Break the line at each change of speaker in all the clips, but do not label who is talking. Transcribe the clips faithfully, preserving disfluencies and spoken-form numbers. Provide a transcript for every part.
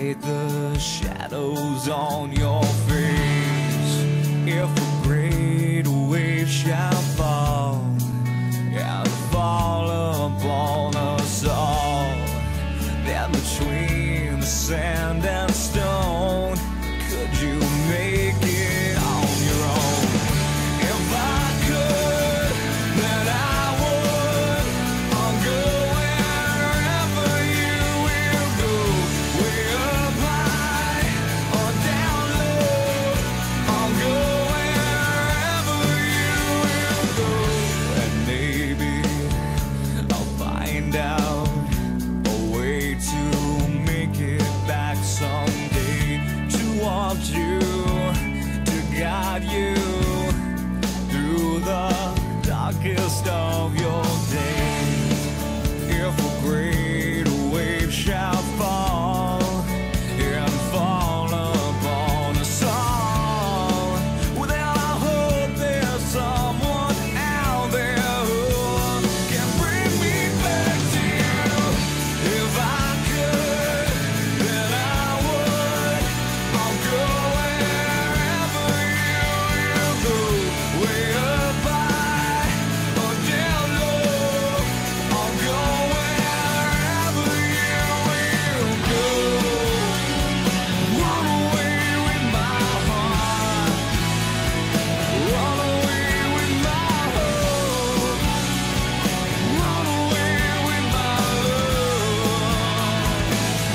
hide the shadows on your face. If a great wave shall fall and fall upon us all, then between the sand and stone, could you make it on your own? If I could, then I would. I'll go wherever you will go, way up high or down low. I'll go wherever you will go, and maybe I'll find out a way to make it back someday, to walk you, to guide you through the darkest of your days. If a great wave shall fall and fall upon us all, well then I hope there's someone out there who can bring me back to you. If I could, then I would. I'll go wherever you will go, way up high or down low. I'll go wherever you will go. Run away with my heart, run away with my hope, run away with my love.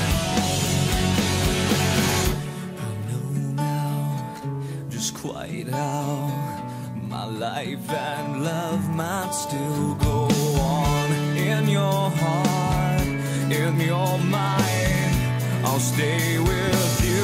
I know now just quite how my life and love might still go on. In your heart, in your mind, I'll stay with you.